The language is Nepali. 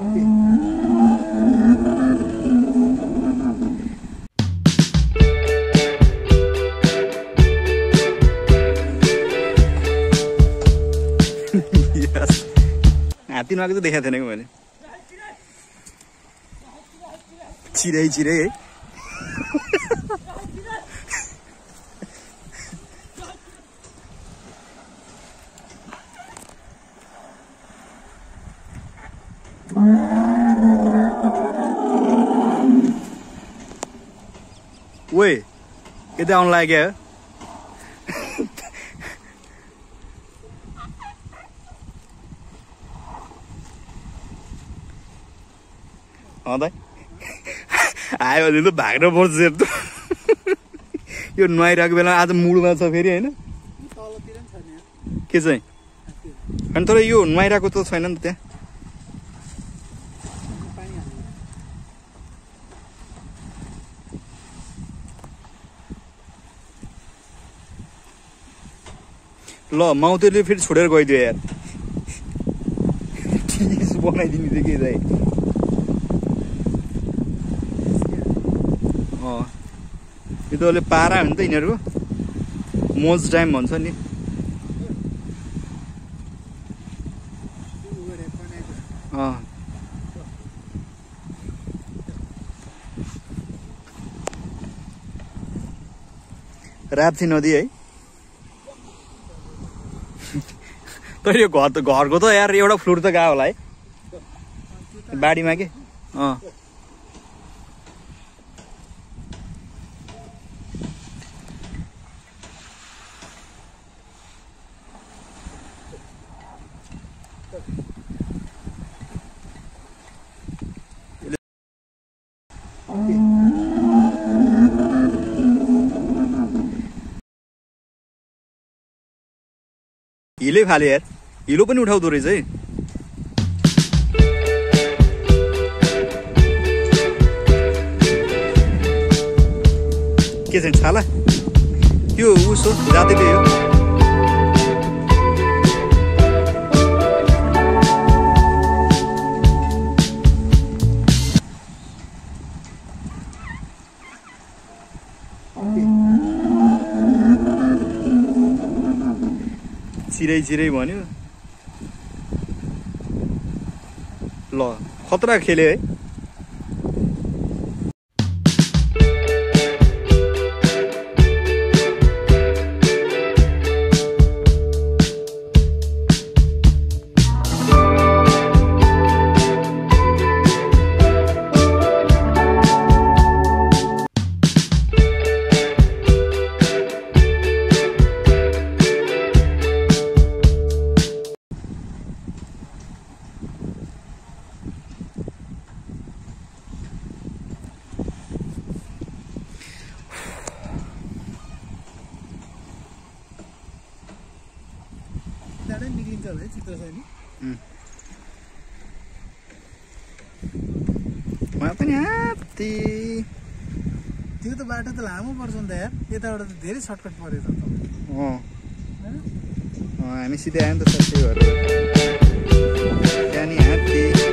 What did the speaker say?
हात्ती नआएको त देखाएको थिएन कि मैले चिरै चिरै है ओए यता आउनु लाग्यो आयो भने त भाग्न पर्छ त यो नुहाइरहेको बेला आज मुडमा छ फेरि होइन के चाहिँ अनि तर यो नुहाइरहेको त छैन नि त त्यहाँ ल माउतेले फेरि छोडेर गइदियो यार बनाइदिनु थियो कि दाइ यो त अहिले पारा हो नि त यिनीहरूको मोज टाइम भन्छ नि राप्ती नदी है तर यो घरको त यार एउटा फ्लोर त गयो होला है बाढीमा के हिलै फाले यार हिलो पनि उठाउँदो रहेछ है के चाहिँ छाला त्यो उसो जातिले हो चिरै चिरै भन्यो ल खतरा खेल्यो है पनि हात्ती त्यो त बाटो त लामो पर्छ नि त यार यताबाट त धेरै सर्टकट पर्यो त हामी सिधै आयौँ त सबै भएर त्यहाँ नि हात्ती